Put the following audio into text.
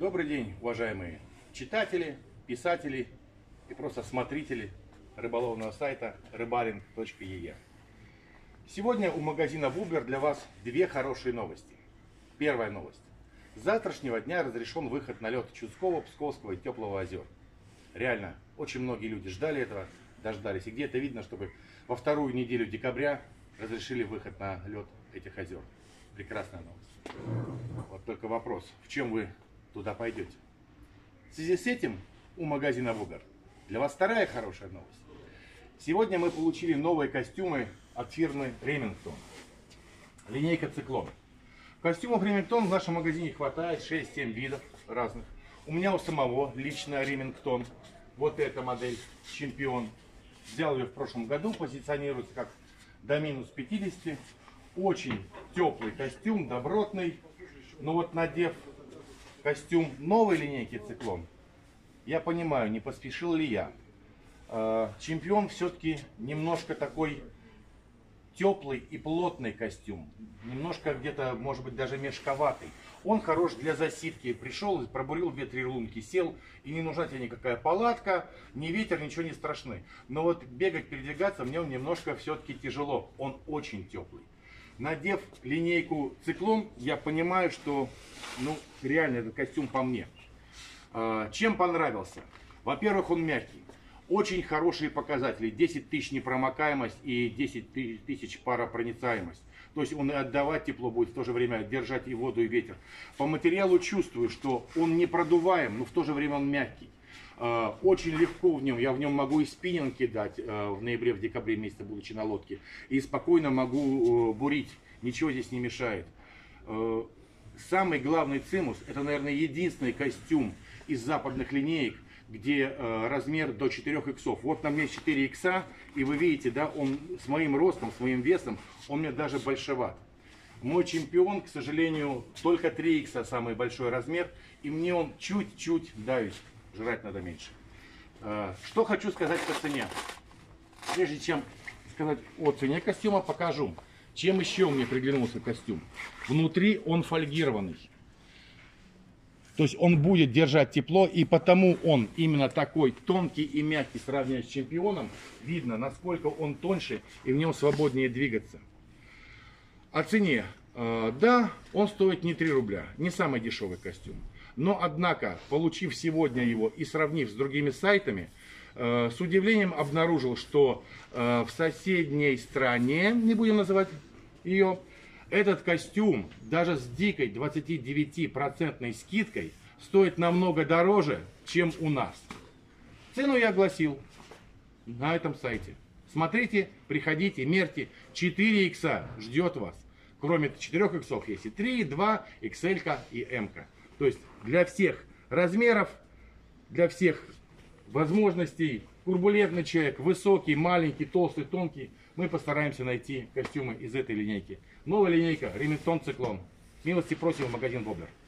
Добрый день, уважаемые читатели, писатели и просто смотрители рыболовного сайта rybalink.ee. Сегодня у магазина Wobbler для вас две хорошие новости. Первая новость. С завтрашнего дня разрешен выход на лед Чудского, Псковского и Теплого озер. Реально, очень многие люди ждали этого, дождались. И где-то видно, чтобы во вторую неделю декабря разрешили выход на лед этих озер. Прекрасная новость. Вот только вопрос, в чем вы туда пойдете? В связи с этим у магазина Wobbler для вас вторая хорошая новость. Сегодня мы получили новые костюмы от фирмы Remington. Линейка Циклон. Костюмов Remington в нашем магазине хватает 6-7 видов разных. У меня у самого лично Remington. Вот эта модель Чемпион. Взял ее в прошлом году, позиционируется как до минус 50. Очень теплый костюм, добротный. Но вот надев костюм новой линейки Циклон, я понимаю, не поспешил ли я. Чемпион все-таки немножко такой теплый и плотный костюм. Немножко где-то, может быть, даже мешковатый. Он хорош для засидки. Пришел, пробурил 2-3 лунки, сел, и не нужна тебе никакая палатка, ни ветер, ничего не страшны. Но вот бегать, передвигаться мне немножко все-таки тяжело. Он очень теплый. Надев линейку Циклон, я понимаю, что реально этот костюм по мне. Чем понравился? Во-первых, он мягкий. Очень хорошие показатели. 10 тысяч непромокаемость и 10 тысяч паропроницаемость. То есть он и отдавать тепло будет, в то же время держать и воду, и ветер. По материалу чувствую, что он не продуваем, но в то же время он мягкий. Очень легко в нем, я в нем могу и спиннинг кидать в ноябре, в декабре месяце, будучи на лодке. И спокойно могу бурить, ничего здесь не мешает. Самый главный цимус, это, наверное, единственный костюм из западных линеек, где размер до 4 иксов. Вот на мне 4 икса, и вы видите, да, он с моим ростом, с моим весом, он мне даже большеват. Мой Чемпион, к сожалению, только 3 икса самый большой размер, и мне он чуть-чуть давит. Жрать надо меньше. Что хочу сказать по цене. Прежде чем сказать о цене костюма, покажу, чем еще мне приглянулся костюм. Внутри он фольгированный. То есть он будет держать тепло, и потому он именно такой тонкий и мягкий, сравнивая с Чемпионом. Видно, насколько он тоньше, и в нем свободнее двигаться. О цене. Да, он стоит не 3 рубля, не самый дешевый костюм. Но, однако, получив сегодня его и сравнив с другими сайтами, с удивлением обнаружил, что в соседней стране, не будем называть ее, этот костюм даже с дикой 29% скидкой стоит намного дороже, чем у нас. Цену я огласил на этом сайте. Смотрите, приходите, мерьте. 4 икса ждет вас. Кроме 4 иксов есть и 3, 2, XL и М. То есть для всех размеров, для всех возможностей, турбулентный человек, высокий, маленький, толстый, тонкий, мы постараемся найти костюмы из этой линейки. Новая линейка Remington Циклон. Милости просим в магазин Wobbler.